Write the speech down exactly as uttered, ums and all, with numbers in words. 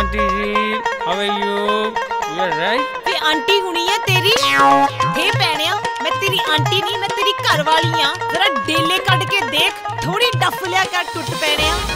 Aunty ji, how are you? You are right? ते aunty हुनी है तेरी? हे भैणिया, मैं तेरी आंटी नहीं, मैं तेरी घरवाली हां। जरा डेले कट के देख, थोड़ी डफ लिया कर टुट पैणिया।